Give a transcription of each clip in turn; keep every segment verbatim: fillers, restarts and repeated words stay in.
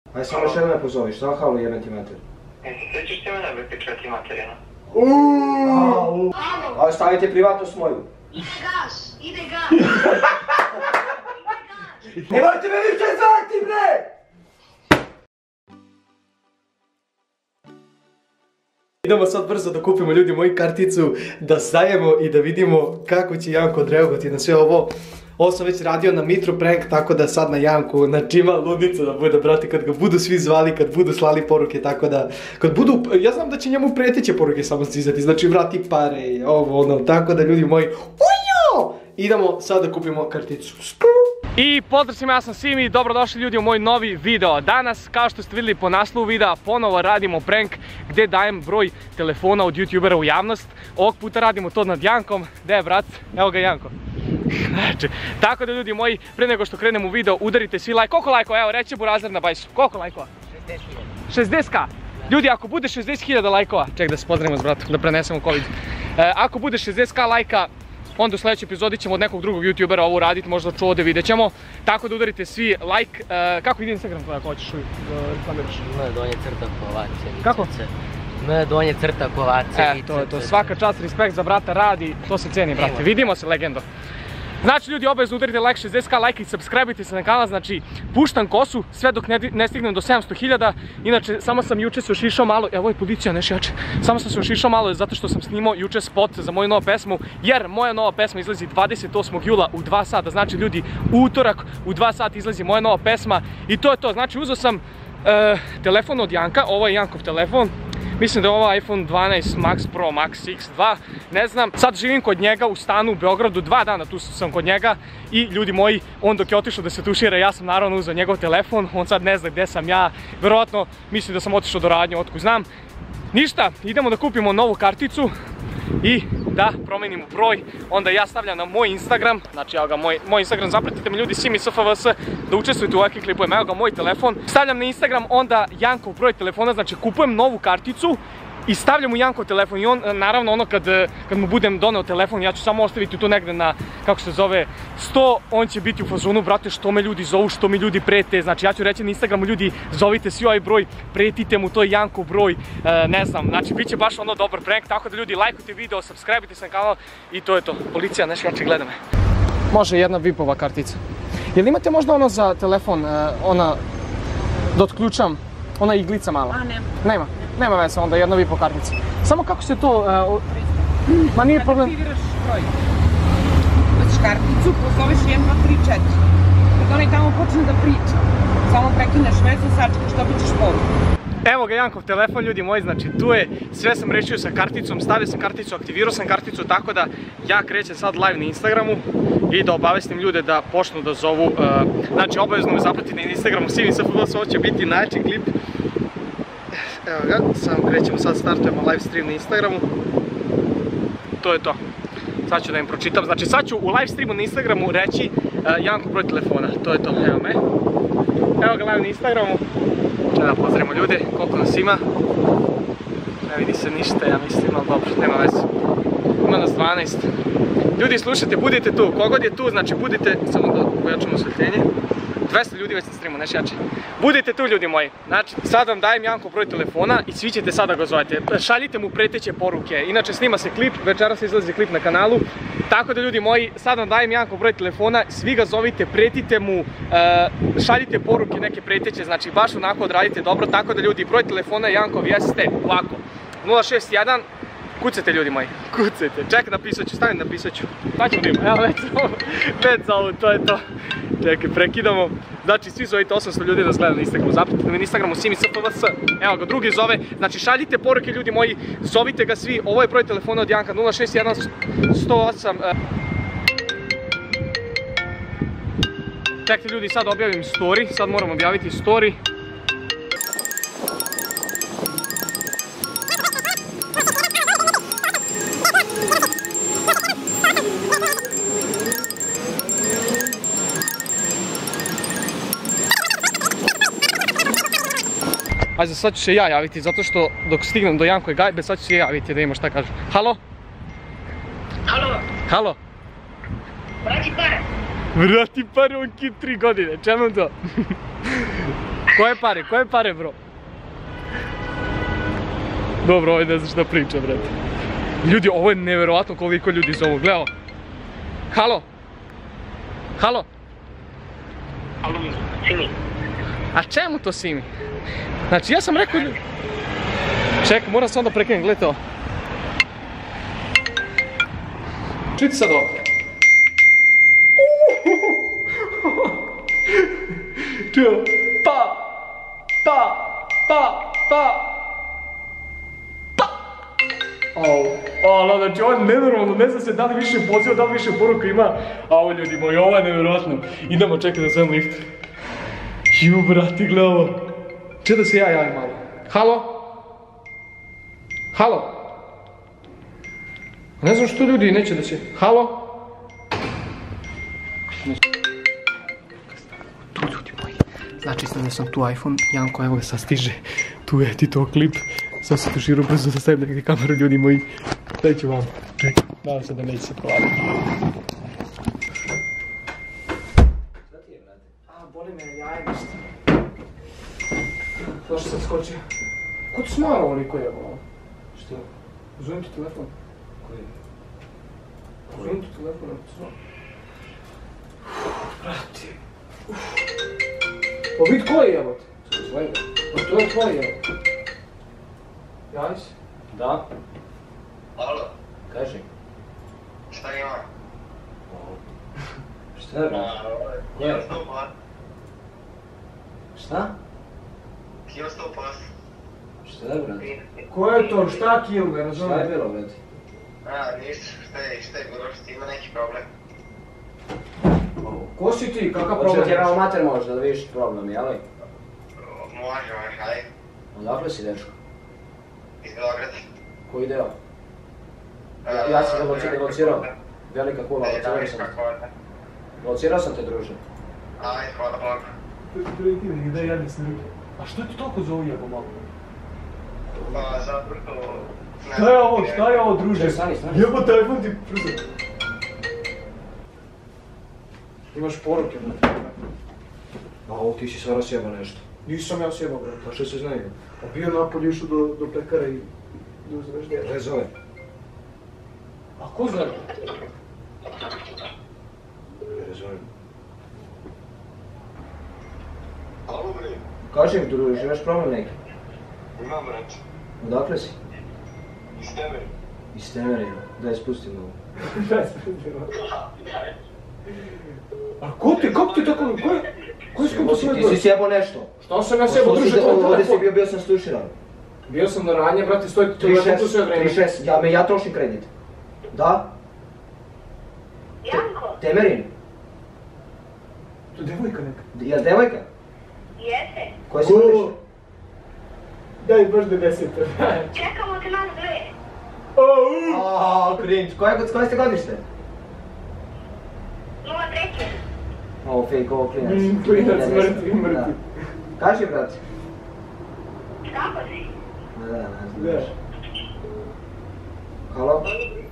Aj samo još jedno me pozovi, šta halo jebem ti mater? E, srećeš ti mene prepičati materinu? Uuuu! Aj stavite privatnost moju. Ide gas, ide gas! Nemojte me više zvati, bre! Idemo sad brzo da kupimo ljudi moju karticu, da stajemo i da vidimo kako će Janko odreagovati na sve ovo. Ovo sam već radio na Mitru prank, tako da sad na Janku, znači ima ludnica da bude, brate, kad ga budu svi zvali, kad budu slali poruke, tako da, kad budu, ja znam da će njemu preteće poruke samo stizati, znači vrati pare, ovo ono, tako da ljudi moji, ujo! Idemo sad da kupimo karticu. I pozdrav svima, ja sam Simi, dobrodošli ljudi u moj novi video. Danas, kao što ste vidjeli po naslovu videa, ponovo radimo prank gdje dajem broj telefona od youtubera u javnost. Ovog puta radimo to nad Jankom. Gdje je brat? Evo ga Janko. Znači, tako da ljudi moji, prije nego što krenemo u video, udarite svi like. Koliko lajkova? Evo, reće Burazir na bajsu. Koliko lajkova? šezdeset hiljada. šezdeset ka? Ljudi, ako bude šezdeset hiljada lajkova, ček da se pozdravimo s bratom, da prenesemo covid. E, ako bude šezdeset ka lajka, onda u sljedećoj epizodi ćemo od nekog drugog youtubera ovo raditi, možda čuode, vidjet ćemo. Tako da udarite svi like. E, kako ide Instagram tvoj ako hoćeš da reklamiraš? M donje crta Kovace. Kako? M donje crta Kovace. E, to je to. Svaka čast, respekt za brata, radi, to se ceni, brate. Vidimo se, legendo. Znači ljudi, obavezno udarite like, šezdeset ka like i subscribe-ite se na kanal, znači puštam kosu sve dok ne, ne stignem do sedamsto hiljada. Inače, samo sam juče se ošišao malo, evo je policija, neš jače. Samo sam se ošišao malo zato što sam snimao juče spot za moju novu pesmu, jer moja nova pesma izlazi dvadeset osmog jula u dva sata. Znači ljudi, utorak u dva sata izlazi moja nova pesma i to je to. Znači uzeo sam uh, telefon od Janka, ovo je Jankov telefon. Mislim da je ovo iPhone dvanaest Max Pro Max X dva, ne znam. Sad živim kod njega u stanu u Beogradu, dva dana tu sam kod njega. I ljudi moji, on dok je otišao da se tušira, ja sam naravno uzeo njegov telefon. On sad ne zna gdje sam ja, verovatno misli da sam otišao do radnje, otkud znam. Ništa, idemo da kupimo novu karticu i da promenimo broj, onda ja stavljam na moj Instagram, znači evo ga moj, moj Instagram, zapratite me ljudi, Simi S F V S, da učestvujete u ovakvim klipovima, evo ga moj telefon, stavljam na Instagram, onda Jankov broj telefona, znači kupujem novu karticu i stavljam u Jankov telefon i on, naravno ono kad, kad mu budem doneo telefon, ja ću samo ostaviti tu negde na, kako se zove, sto, on će biti u fazonu, brate, što me ljudi zovu, što mi ljudi prete, znači ja ću reći na Instagramu, ljudi, zovite svi ovaj broj, pretite mu, to je Jankov broj, e, ne znam, znači bit će baš ono dobar prank, tako da ljudi, lajkujte video, subscribe-ite se na kanal i to je to. Policija, nešto jače, gleda me. Može jedna vipova kartica. Jel imate možda ono za telefon, e, ona, da otključam, ona iglica mala? A, nema. Nema? Nema veze, onda jedna vipo kartica. Samo kako se to... Uh, ma nije problem... Kad aktiviraš broj, ubaciš karticu, pozoveš jedan, dva, tri, četiri. Kad onaj tamo počne da priča, samo prekineš vezu, sačekaš, dobit ćeš poruku. Evo ga Jankov telefon, ljudi moji, znači tu je, sve sam rešio sa karticom, stavio sam karticu, aktivirao sam karticu, tako da ja krećem sad live na Instagramu i da obavestim ljude da počnu da zovu, uh, znači obavezno me zapratite na Instagramu, Simi S F V S, ovo će biti najjači klip. Evo ga, samo krećemo, sad startujemo live stream na Instagramu. To je to. Sad ću da im pročitam, znači sad ću u live streamu na Instagramu reći uh, Janko broj telefona, to je to, evo me. Evo ga live na Instagramu. Da pozdravimo ljude, koliko nas ima. Ne vidi se ništa, ja mislim, ali dobro, nema veze. Ima nas dvanaest. Ljudi, slušajte, budite tu, kogod je tu, znači budite, samo da pojačamo osvetljenje. dvesta ljudi već na streamu, neš jače. Budite tu ljudi moji, znači sad vam dajem Jankov broj telefona i svi ćete sada ga zovete. Šaljite mu preteće poruke, inače snima se klip, večeras izlazi klip na kanalu. Tako da ljudi moji, sad vam dajem Jankov broj telefona, svi ga zovite, pretite mu, uh, šaljite poruke neke preteće, znači baš onako odradite dobro. Tako da ljudi, broj telefona Jankov jeste ovako, nula šest jedan. Kucajte ljudi moji, kucajte, čekaj napisat ću, stavim napisat ću. Sad ćemo vidimo, evo već zovu, već zovu, to je to. Čekaj, prekidamo. Znači svi zovite, osamsto ljudi nas gleda na Instagramu, zapratite me na Instagramu Simi S F V S. Evo ga, drugi zove, znači šaljite poruke ljudi moji, zovite ga svi, ovo je broj telefona od Janka, nula šest jedan sto osam. Čekajte ljudi, sad objavim story, sad moram objaviti story. Ajde, sad ću se ja javiti, zato što dok stignem do Jankove gajbe, sad ću se javiti da ima šta kaže. Halo? Halo? Halo? Vrati pare. Vrati pare, on kid tri godine, čemu to? Koje pare, koje pare, bro? Dobro, ovaj ne zna šta priča, brate. Ljudi, ovo je nevjerovatno koliko ljudi zovu, gledao. Halo? Halo? Halo, Simi. A čemu to Simi? Znači, ja sam rekao... Čekaj, moram se onda prekrenuti, gledajte ovo. Čujte sad ovo. Čuo, pa, pa, pa, pa, pa. Ovo, znači ovo je nenormalno, ne znam se da li više poziva, da li više poruka ima. A ovo ljudi moji, ovo je nevjerojatno. Idemo čekati da zovem lift. Ju, brati, gle ovo. Če da se ja javim malo. Halo? Halo? Ne znam što ljudi neće da se... Halo? Tu ljudi moji. Znači sam da sam tu iPhone. Janko, evo ga sad stiže. Tu je ti to klip. Sad se tuširu brzo da stavim nekakve kameru ljudi moji. Daj ću vam. Čekaj. Nadam se da neće se provaliti. Šta ti je, brate? A, boli me jajnost. Zašto sam skočio? Ko ti smara ovoliko jebalo? Što? Zovem ti telefon. Koji? Zovem ti telefon, ako ti smara. Brati. Pa vid ko je jebote? Svojega. Pa to je tvoj jebote. Javi si? Da? Alo, Kaži. šta ima? Šta je, bro? Kio sto pas. Šta? Kio sto pas. Šta je, bro? Ko je to? Šta kill, ne Šta je razumijem? bilo, brate? A, ništa, šta je, šta je, Goroš, ti ima neki problem. Ko si ti? Kakav Hoće problem? ti rao mater možda da vidiš problem, jeli? Može, može, ajde. Odakle si, dečko? Iz Beograda. Koji deo? Ja, ja sam te locirao. Velika kula, E, da locirao vidiš sam kako te. je. Locirao sam te, druže. Ajde, hvala Bogu. Prvi ti mi gdje jedni s ruke. A što ti toliko zove jebo malo? Pa, zato što... Šta je ovo? Šta je ovo, druže? Stani, stani. Jebo telefon ti brzo. Imaš poruke, brate. A ovo ti si stvarno sjeba nešto. Nisam ja sjebao, brate. Pa što se znaju? A bio napolje, išao do, do pekara i... Da uzmeš djeta. Gdje zove? A ko zna? Gdje zove? Alo, bre, Kaži mi, druže, imaš problem neki? imam reč. Odakle si? Iz tebe. Iz Temerina. Daj, spustim ovo. A ko ti, kako ti tako, ko je? Ko je skupo sve Ti si sjebo nešto. Šta sam ja sjebao, druže, tvoj Ovdje si telefon? bio, bio sam sluširan. Bio sam na ranje, brate, stoji ti telefon tu sve vreme. tri šest, ja, me, ja trošim kredit. Da? Janko, Temerin? To je devojka neka. Jel devojka? jeste? Koja si godište? Daj, baš devedeset. Čekamo te nas dve. Aaaa, cringe. Koje, koje ste godište? Nula treće. Ovo fake, ovo klinac. Mm, klinac, mrtvi, mrtvi. Da. Kaži, brate. Kako si? Ma da, ne znam. Da. Halo?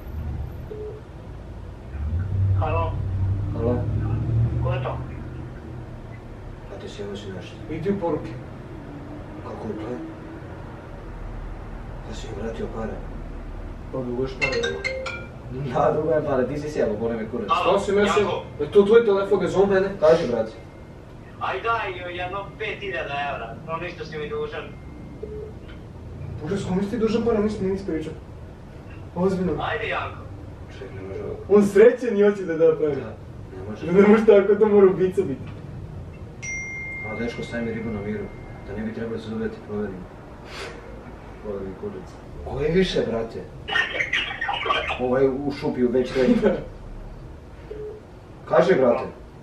Halo, Halo? ko je to? Pa ti sjebo si nešto. Idi u poruke. Kako je to? Da si mi vratio pare. Pa dugo još pare. Da, dugo je pare, ti si sjebo, boli me kurac. Šta si me sjebao? Je to tvoj telefon, ne zove mene? Kaži, brate. Aj daj jedno pet hiljada evra, no ništa si mi dužan. Bože, s kom si ti dužan para, nisam ni ispričao. Ozbiljno. Ajde Janko. Ček, ne može ovo. On srećen i hoće da da pare. Da, ne može. Ne može tako, to mora ubica biti. A dečko, stavi mi ribu na miru. Da ne bi trebali se dobiti proverim. Hvala mi kurac. Ko je više, brate? Ovaj u šupiju već treći. Kaži, brate.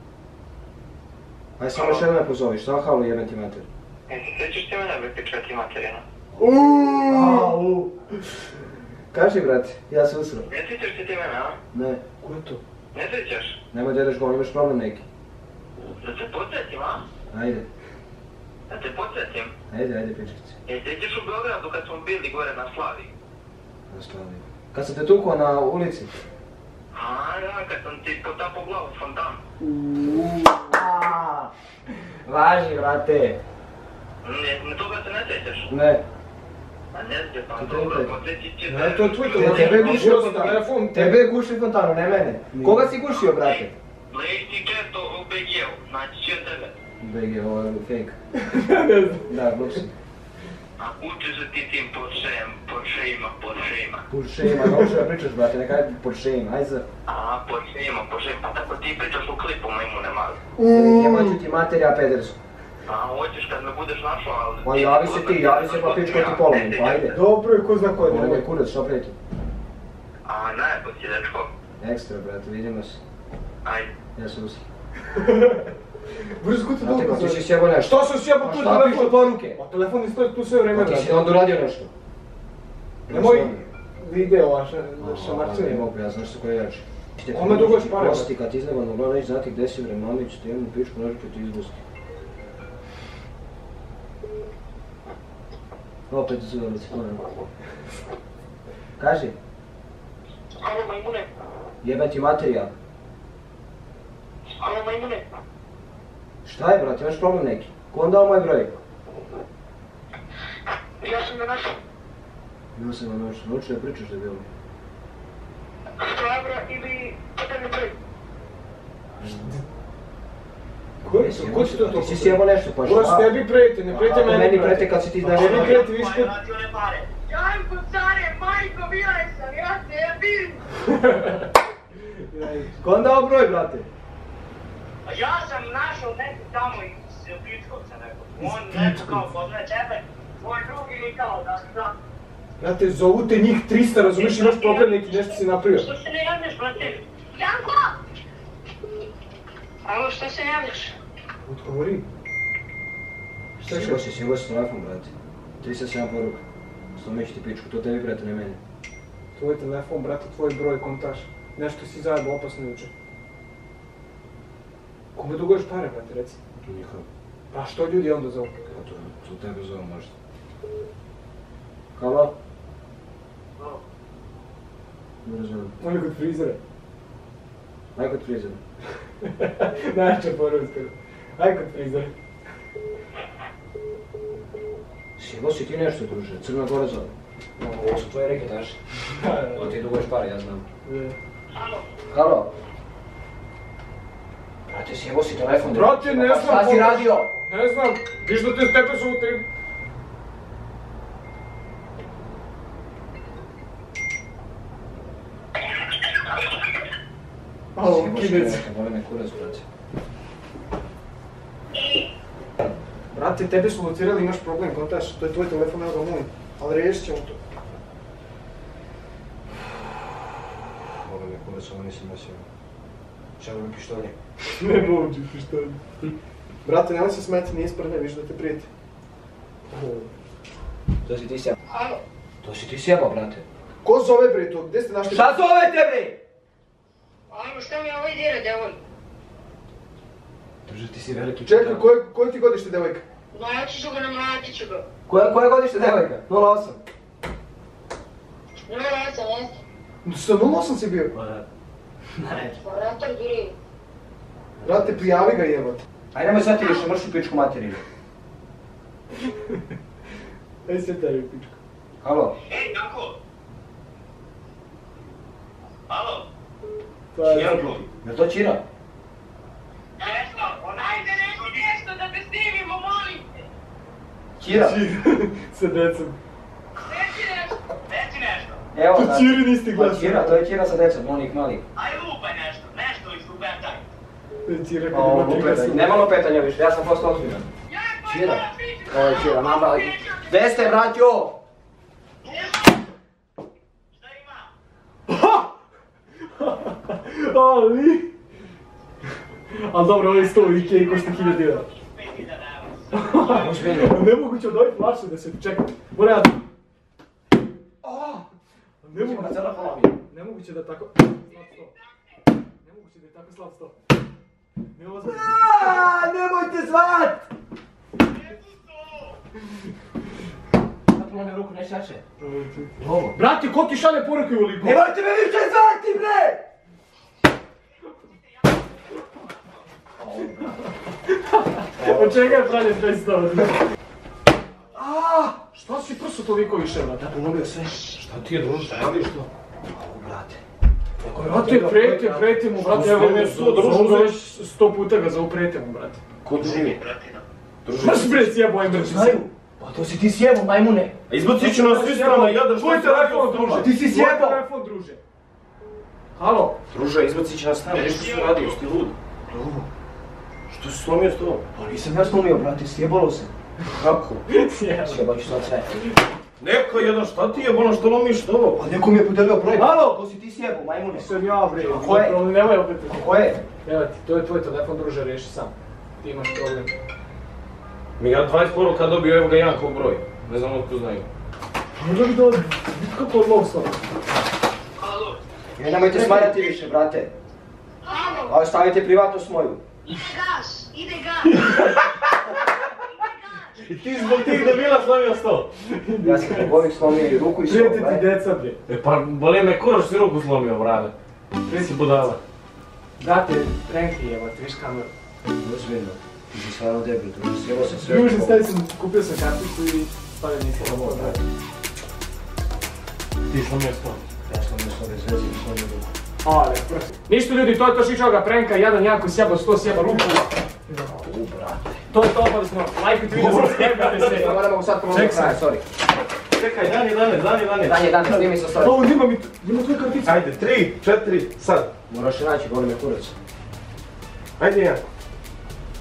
Aj samo još jedno me pozovi, šta halo jebem ti mater? Sećaš ti mene prepičati materinu? Uuuu. Kaži, brate, ja se usro. Ne sjećaš se ti mene, a? Ne, Ko je to? Ne sjećaš? nemoj da jedeš gol, imaš problem neki. Da te podsjetim, a? Ajde, Da te podsjetim. ajde, ajde, pičkice. E, sjećaš u Beogradu kad smo bili gore na Slavi? Nastavljaj. Kad sam te tukao na ulici? A, da, kad sam ti potapao glavu u fontan. Važi, brate. Ne, toga se ne sjećaš? Ne. A ne znam, pa To dobro, je- podsjetit će Ne, to je tvoj Tebe je telefon. gušio Gušio fontanu. telefon. Tebe je gušio fontanu, ne mene. Koga si gušio, brate? Lejti često u B G-u, znači će tebe. B G, ovo je fake. Ne znam. Da, glup si. A uči se ti tim Porscheem, Porscheima, Porscheima. Porscheima, nauči da pričaš, brate, nekaj Porscheima, aj za... A, Porscheima, Porscheima, pa tako ti pričaš u klipu, majmune mali. Jemaću ti materija, pedersu. A, hoćeš kad me budeš našao, ali... Ma javi se ti, javi se pa pičko ti polomim, pa ajde. Dobro je, ko zna ko je. Ovo je kurac, što preti? A, najbolj si, dečko. Ekstra, brate, vidimo se. Ajde. Ja se usi. Brzo, ko te Brate, dobro ko ti si zove? sjebo nešto? Što sam sjebao Pa tu šta telefon? pišu poruke? Pa telefon ne stoji tu sve vreme, Pa ti si brate. onda uradio nešto. Nemoj video vaše Aha, šamarčine. ne mogu, ja znaš se ko je jači. Ome dugo još pare. Prosti, kad ti izneban uglavnom neći znati gdje si bre, mamić, ti jednu pičku nožu ću ti izbusti. Opet zove lice, moram. Kaži, Alo, majmune. jebe ti materija. Alo, majmune. Šta je, brate, imaš problem neki? Ko vam dao moj broj? Ja sam ga našao. Bio sam vam noć, nauči da pričaš da bilo. sto evra ili potajni broj. Ko- ko će to Ti toliko si sjebo nešto, pa šta? Ko s tebi preti, ne preti Ako meni. meni brate. prete kad si ti znaš... Tebi preti viš put. Vrati one pare. Janko, care, majko, bila sam, ja te jebim. Ko vam dao broj, brate? A ja sam našao nekog tamo iz Pičkovca nekog. On neko kao poznaje tebe, tvoj drug ili kao da znam. Brate, zovu te njih trista, razumiješ, imaš problem neki, nešto si napravio. Što se ne javljaš, brate? Janko! Alo, što se ne javljaš? Odgovori. Šta Sjebo će? si, sjebo si telefon, brate. trideset sedam poruka. Slomit ću ti pičku, to tebi, brate, ne meni. Tvoj telefon, brate, tvoj broj, kontaš. Nešto si zajebao opasno juče. Kome duguješ pare, brate, reci? Njihov. Pa što ljudi onda zovu? Ja to, to tebe zove možda. Halo? Ne razumijem. On je kod frizera. Aj kod frizera. Najjača poruka. Aj kod frizera. Sjebo si ti nešto, druže, Crna Gora zove. Ovo su tvoje reketaši. To ti duguješ pare, ja znam. Alo. Halo? Brate, sjebo si telefon. Brate, ne Pa znam šta si koga- radio? Ne znam, viš da te tepe zovu te... Alo, Sjebo si kinec. telefon, voli me kurac, brate. Brate, tebe su locirali, imaš problem, kontaš, to je tvoj telefon, evo ga moj. Ali riješit ćemo to. Voli me kurac, ovo nisam nosio. Čemu mi pištolje? Ne mogu što je. Brate, nemoj se smeti, nije sprne, viš da te prijeti. To si ti sjeba. Alo. To si ti sjeba, brate. Ko zove bre to? Gdje ste našli? Šta zove te, bre? Alo, šta mi ovo idira, devoj? Druže, ti si veliki Čekaj, čudan. koje, koje ti godište, devojka? Mlaći ću ga, namlatit ću ga. Koje, koje godište devojka? nula osam. Nula osam, jeste. Sa nula osam si bio. Ne. Vratar duri. Brate, prijavi ga jebate. Aj nemoj sad ti više mršu pičku materiju. Aj se taj pička. Halo? Ej, Janko! Alo? To je Janko? zabiti. Jel to Čira? Nešto, Ajde, reci nešto da te snimimo, molim te. Čira? Sa decom. Reci nešto. reci nešto. Evo, To znači. Čiri nisi Pa glasio. Čira, to je Čira sa decom, onih malih. Aj lupaj nešto, nešto izlupetaj. To je Čira kad O, ima tri lupetanje. glasa. Nema lupetanja više, ja sam postao ozbiljan. Janko, Čira. moraš ići. Ovo je Čira, mama. Gde ste, bratjo? Šta ima? Ali... Ali dobro, ovo je sto i kej košta hiljada dinara. pet hiljada evra. Ozbiljno. Nemoguće od ovih flaša da se čeka. Mora ja... Nemoguće, nemoguće da tako... Slab sto. Nemoguće da je tako slab sto. Ne ozbiljno. Aaaa, nemojte zvat! Zapalo me ruku, ne šače. Ovo. Brate, ko ti šalje poruke u liku? Nemojte me više zvati, bre! Od čega je pravljen taj stav? Aaaa! Šta si prso toliko više, brate? Da polomio sve. Šta ti je druže, šta radiš to? Au, brate. Brate, preti, preti mu, brate, evo mi sto, družu ga već sto puta ga zovu, preti mu, brate. Ko druži? Mrš bre, sjebo, aj mrš. Znaju. Pa to si ti sjebo, majmune. A izbacit ću nas svi strana, jadar, Tvoj telefon, druže. Ti si sjebo. Tvoj telefon, druže. Halo? Druže, izbacit će nas strana, nešto si radio, si ti lud. Što si slomio s tobom? Pa nisam ja slomio, brate, sjebalo se. Kako? Sjebat ću sad sve. Neka jedan, šta ti je ono što lomiš s tobom? Pa neko mi je podelio projekt. Halo? To si ti sjebo, majmune. Sam ja, bre. Ko je? Nemoj opet. Ko je? Evo ti, to je tvoj telefon, druže, reši sam. Ti imaš problem. Mi ja dvadeset poruka dobio, evo ga Jankov broj. Ne znam otko znaju. Možda bi dođe, vidi kako od log slova. Alo, Ne, nemojte smarati više, brate. alo, A stavite privatnost moju. ide gas, ide gas. I ti zbog tih debila slomio sto. Ja sam zbog ovih slomio i ruku i sve, Prijeti ti brate. deca, bre. E pa, boli me kuraš si ruku slomio, brate. Ti si budala. Brate, pranki je, ti viš kameru. Ozbiljno. Ti si stvarno debil, druže, sjebo sam sve. Južni stavi sam, kupio sam karticu i stavio nisam na ovo, brate. Ti slomio sto. Ja sam nešto bez veze i slomio ruku. Ale, prsi. Ništa ljudi, to je to šić ovoga pranka, jedan jako sjeba, sto sjeba ruku. U, brate. To je to, pa smo, lajkujte video, subscribe-ajte se. Ja moram sad pomoći Ček sam. kraja, sorry. Čekaj, dan je danes, dan je danes. Dan je, dan, snimi sa sorry. O, nima mi, nima tvoje kartice. Ajde, tri, četiri, sad. Moraš je naći, boli me kurac. Ajde, Jan.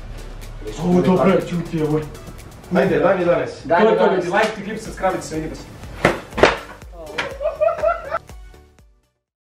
Ovo dobro, čuti je ovo. Ajde, dan je danes. Dan To je je to danas. ljudi, lajkujte klip, subscribe-ajte se, vidimo se.